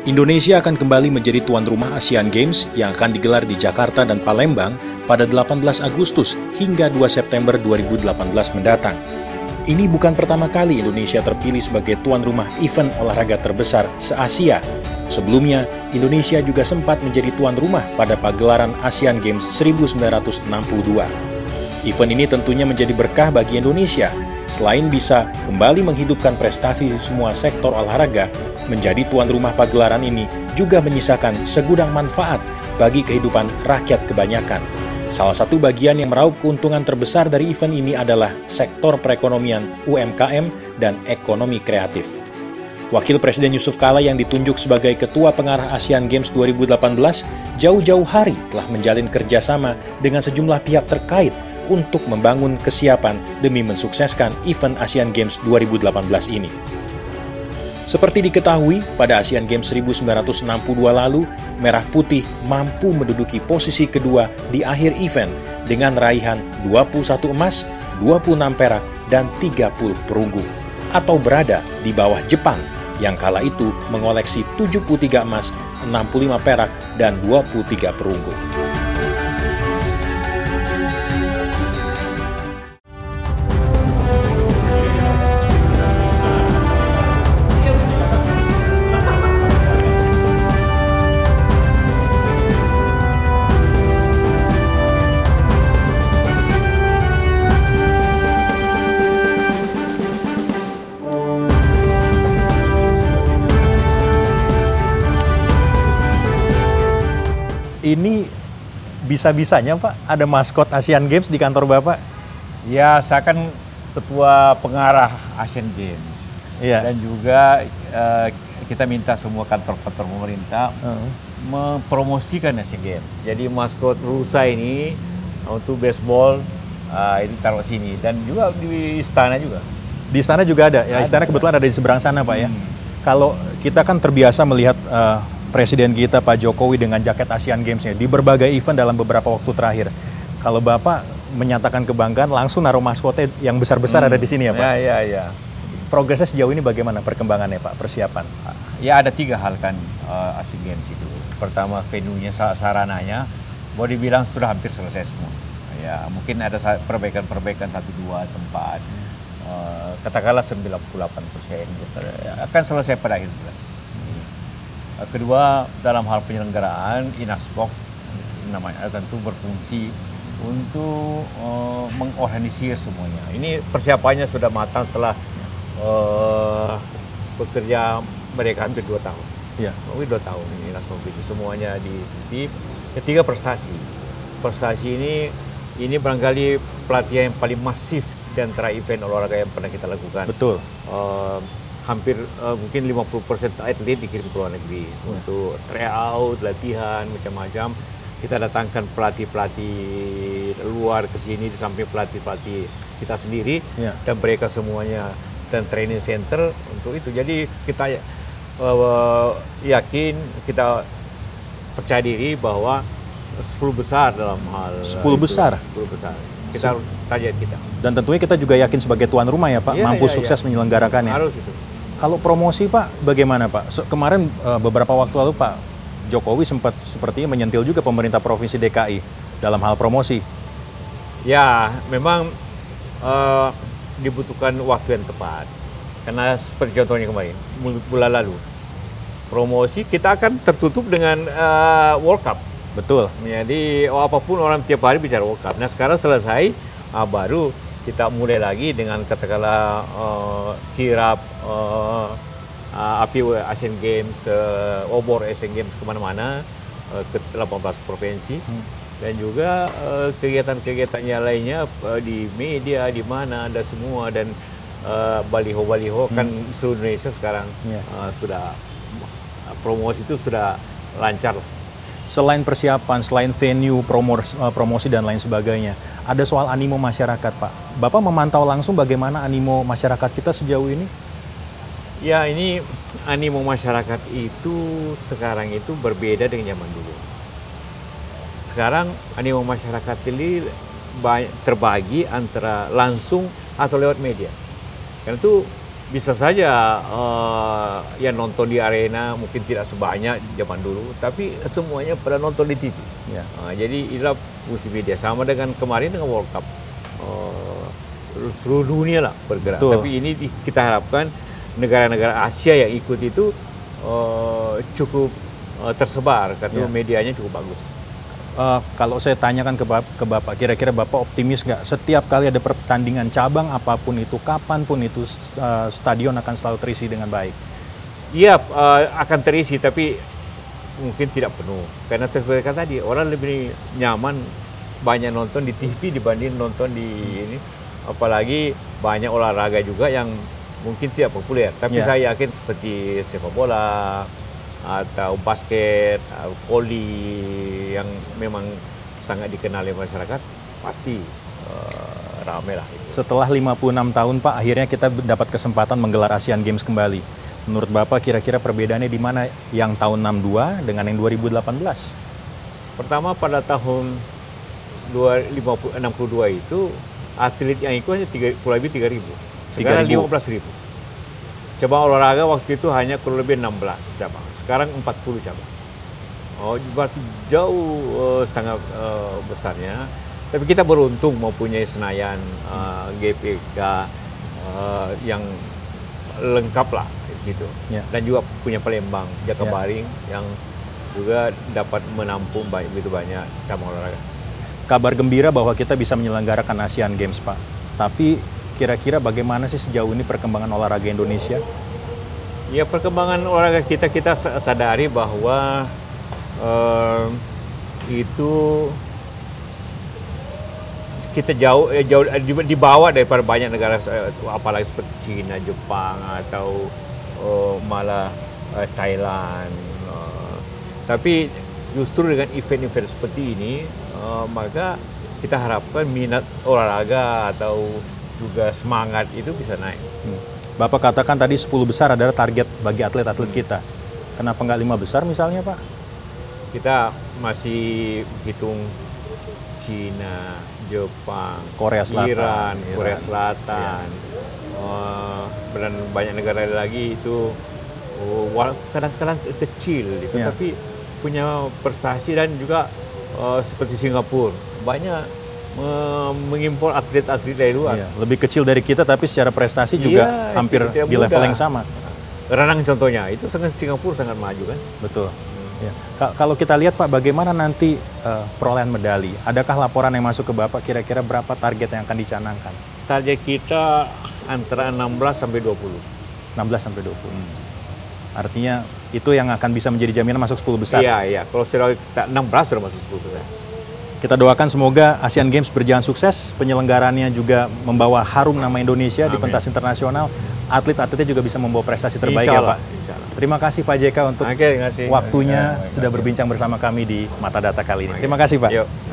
Indonesia akan kembali menjadi tuan rumah Asian Games yang akan digelar di Jakarta dan Palembang pada 18 Agustus hingga 2 September 2018 mendatang. Ini bukan pertama kali Indonesia terpilih sebagai tuan rumah event olahraga terbesar se-Asia. Sebelumnya, Indonesia juga sempat menjadi tuan rumah pada pagelaran Asian Games 1962. Event ini tentunya menjadi berkah bagi Indonesia. Selain bisa kembali menghidupkan prestasi di semua sektor olahraga, menjadi tuan rumah pagelaran ini juga menyisakan segudang manfaat bagi kehidupan rakyat kebanyakan. Salah satu bagian yang meraup keuntungan terbesar dari event ini adalah sektor perekonomian UMKM dan ekonomi kreatif. Wakil Presiden Yusuf Kala yang ditunjuk sebagai Ketua Pengarah Asian Games 2018 jauh-jauh hari telah menjalin kerjasama dengan sejumlah pihak terkait untuk membangun kesiapan demi mensukseskan event Asian Games 2018 ini. Seperti diketahui, pada Asian Games 1962 lalu, Merah Putih mampu menduduki posisi kedua di akhir event dengan raihan 21 emas, 26 perak, dan 30 perunggu, atau berada di bawah Jepang yang kala itu mengoleksi 73 emas, 65 perak, dan 23 perunggu. Ini bisa-bisanya Pak, ada maskot Asian Games di kantor Bapak? Ya, saya kan ketua pengarah Asian Games. Iya. Dan juga kita minta semua kantor-kantor pemerintah mempromosikan Asian Games. Jadi maskot rusa ini untuk baseball ini taruh sini, dan juga di istana juga. Di istana juga ada, ya istana kebetulan ada di seberang sana Pak ya. Kalau kita kan terbiasa melihat Presiden kita Pak Jokowi dengan jaket Asian Games-nya di berbagai event dalam beberapa waktu terakhir. Kalau Bapak menyatakan kebanggaan, langsung naruh maskotnya yang besar-besar ada di sini ya Pak? Ya. Progresnya sejauh ini bagaimana perkembangannya Pak, persiapan? Ya, ada 3 hal kan Asian Games itu. Pertama, venue-nya, sarananya, boleh dibilang sudah hampir selesai semua. Ya, mungkin ada perbaikan 1-2 tempat. Katakanlah 98% akan selesai pada akhir bulan. Kedua, dalam hal penyelenggaraan, Inaspok namanya tentu berfungsi untuk mengorganisir semuanya. Ini persiapannya sudah matang setelah bekerja mereka hampir 2 tahun. Iya. 2 tahun ini Inaspok itu semuanya di. Ketiga, prestasi. Prestasi ini barangkali pelatihan yang paling masif di antara event olahraga yang pernah kita lakukan. Betul. Hampir mungkin 50% atlet dikirim ke luar negeri untuk tryout, latihan, macam-macam. Kita datangkan pelatih-pelatih luar ke sini di samping pelatih-pelatih kita sendiri, dan mereka semuanya, dan training center untuk itu. Jadi kita yakin, kita percaya diri bahwa 10 besar dalam hal 10 besar? 10 besar. Kita target kita. Dan tentunya kita juga yakin sebagai tuan rumah ya Pak, mampu sukses menyelenggarakannya. Harus itu. Kalau promosi Pak, bagaimana Pak? Kemarin beberapa waktu lalu Pak Jokowi sempat sepertinya menyentil juga pemerintah Provinsi DKI dalam hal promosi. Ya, memang dibutuhkan waktu yang tepat. Karena seperti contohnya kemarin, bulan lalu, promosi kita akan tertutup dengan World Cup. Betul. Jadi apapun orang tiap hari bicara World Cup. Nah, sekarang selesai, baru kita mulai lagi dengan katakanlah kirap api Asian Games, obor Asian Games kemana-mana ke 18 provinsi, dan juga kegiatan-kegiatannya lainnya di media, di mana ada semua, dan baliho-baliho kan seluruh Indonesia sekarang sudah promosi itu sudah lancar. Selain persiapan, selain venue, promosi dan lain sebagainya, ada soal animo masyarakat Pak. Bapak memantau langsung bagaimana animo masyarakat kita sejauh ini? Ya, ini animo masyarakat itu sekarang itu berbeda dengan zaman dulu. Sekarang animo masyarakat ini terbagi antara langsung atau lewat media. Karena itu bisa saja yang nonton di arena mungkin tidak sebanyak zaman dulu, tapi semuanya pada nonton di TV. Ya. Jadi inilah fungsi media, sama dengan kemarin dengan World Cup. Seluruh dunia lah bergerak. Betul. Tapi ini kita harapkan negara-negara Asia yang ikut itu cukup tersebar, karena medianya cukup bagus. Kalau saya tanyakan ke Bapak, kira-kira Bapak optimis nggak setiap kali ada pertandingan cabang apapun itu, kapanpun itu, stadion akan selalu terisi dengan baik? Iya, akan terisi, tapi mungkin tidak penuh. Karena seperti tadi, orang lebih nyaman banyak nonton di TV dibanding nonton di ini. Apalagi banyak olahraga juga yang mungkin tidak populer. Tapi saya yakin seperti sepak bola, atau basket, voli yang memang sangat dikenal oleh masyarakat, pasti ramai lah. Setelah 56 tahun Pak, akhirnya kita dapat kesempatan menggelar Asian Games kembali. Menurut Bapak kira-kira perbedaannya di mana yang tahun 62 dengan yang 2018? Pertama, pada tahun 62 itu atlet yang ikut hanya kurang lebih 3.000. Sekarang 15.000. Cabang olahraga waktu itu hanya kurang lebih 16 cabang. Sekarang 40 cabang. Berarti jauh sangat besarnya. Tapi kita beruntung mempunyai Senayan, GPK yang lengkap lah gitu. Dan juga punya Palembang, Jakabaring yang juga dapat menampung begitu banyak cabang olahraga. Kabar gembira bahwa kita bisa menyelenggarakan Asian Games, Pak. Tapi kira-kira bagaimana sih sejauh ini perkembangan olahraga Indonesia? Ya, perkembangan olahraga kita sadari bahwa itu kita jauh di bawah daripada banyak negara, apalagi seperti China, Jepang, atau malah Thailand. Tapi justru dengan event-event seperti ini, maka kita harapkan minat olahraga atau juga semangat itu bisa naik. Bapak katakan tadi 10 besar adalah target bagi atlet-atlet kita. Kenapa nggak 5 besar misalnya, Pak? Kita masih hitung China, Jepang, Korea Selatan, Iran, Korea Selatan, dan banyak negara lagi itu kadang-kadang kecil, gitu, tapi punya prestasi. Dan juga seperti Singapura, banyak mengimpor atlet-atlet dari luar. Lebih kecil dari kita, tapi secara prestasi juga hampir di level yang sama. Renang contohnya, itu Singapura sangat maju kan? Betul. Kalau kita lihat Pak, bagaimana nanti perolehan medali? Adakah laporan yang masuk ke Bapak kira-kira berapa target yang akan dicanangkan? Target kita antara 16 sampai 20. 16 sampai 20. Artinya itu yang akan bisa menjadi jaminan masuk 10 besar. Iya. Kalau sudah 16 sudah masuk 10 besar. Kita doakan semoga Asian Games berjalan sukses, penyelenggarannya juga membawa harum nama Indonesia di pentas internasional, atlet-atletnya juga bisa membawa prestasi terbaik ya Pak. Terima kasih Pak JK untuk waktunya sudah berbincang bersama kami di Mata Data kali ini. Terima kasih Pak.